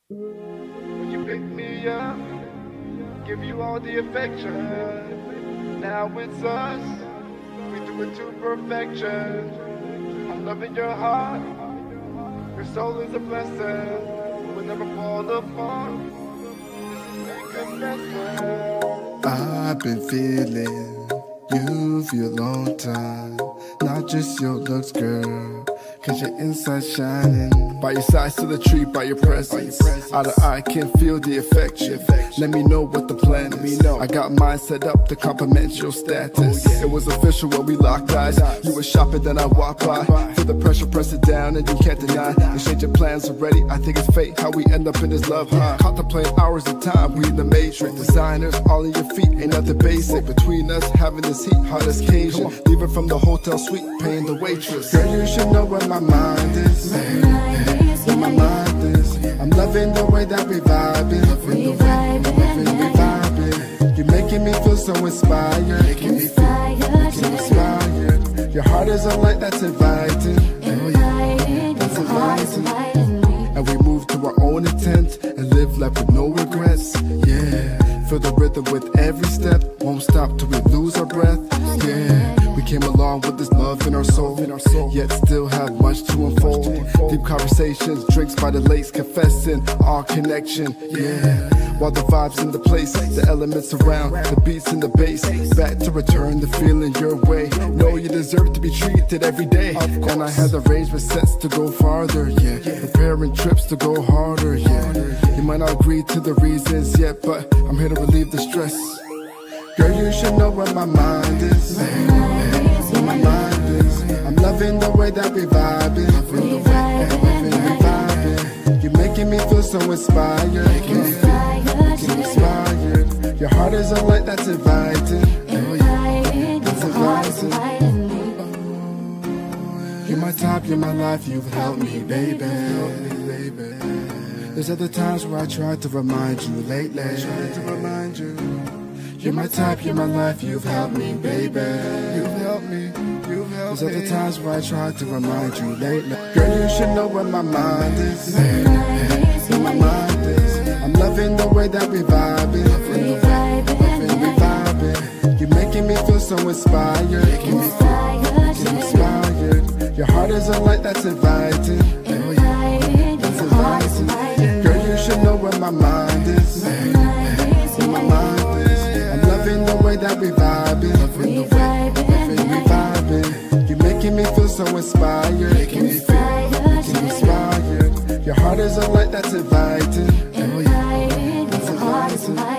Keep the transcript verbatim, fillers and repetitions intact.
When you pick me up, give you all the affection. Now it's us, we do it to perfection. I'm loving your heart, your soul is a blessing. We'll never fall apart, this is a confession. I've been feeling you for a long time. Not just your looks, girl, cause your inside shining. By your side to the tree, by your presence. Out of eye can feel the affection. Let me know what the plan is. I got mine set up to complement your status. It was official when we locked eyes. You were shopping, then I walked by. Feel the pressure, press it down, and you can't deny. Exchanging plans already, I think it's fate how we end up in this love high. Contemplating hours of time, we in the matrix. Designers all in your feet, ain't nothing basic. Between us, having this heat, hot as Cajun. Leaving from the hotel suite, paying the waitress. Girl, you should know where my mind is. Where my mind is. I'm loving the way that we vibing. Loving the way, loving we vibing. You're making me feel so inspired. Making me feel, making me inspired. Your heart is a light that's inviting. Oh yeah, that's inviting. And we move to our own intent and live life with no regrets. Yeah, feel the rhythm with every step. Won't stop till we lose our breath. Yeah. We came along with this love in our soul, in our soul, yet still have much to unfold. Deep conversations, drinks by the lakes, confessing our connection, yeah. While the vibe's in the place, the elements around, the beats in the bass. Back to return the feeling your way. Know you deserve to be treated every day. And I have the range with sets to go farther, yeah. Preparing trips to go harder, yeah. You might not agree to the reasons yet, but I'm here to relieve the stress. Girl, you should know where my mind is. Where my mind is. I'm loving the way that we vibing. Loving the way that we vibing. You're making me feel so inspired. Making me feel, making me inspired. Your heart is a light that's inviting. Oh yeah, that's inviting. You're my top, you're my life, you've helped me, baby. Help me, baby. There's other times where I tried to remind you lately. I tried to remind you. You're my type, you're my life, you've helped me, baby. You've helped me, you've helped me. There's other times where I tried to remind you lately. Girl, you should know where my mind is. Where my mind is. I'm loving the way that we vibing. Loving the way, loving we vibing. You're making me feel so inspired. Making me feel, making me inspired. Your heart is a light that's inviting. Oh yeah, that's inviting. Girl, you should know where my mind is. Where my mind is. Loving the way that we vibing, loving the way, loving we vibing. You're making me feel so inspired, making me feel, making me inspired. Your heart is a light that's inviting. Oh yeah, that's inviting.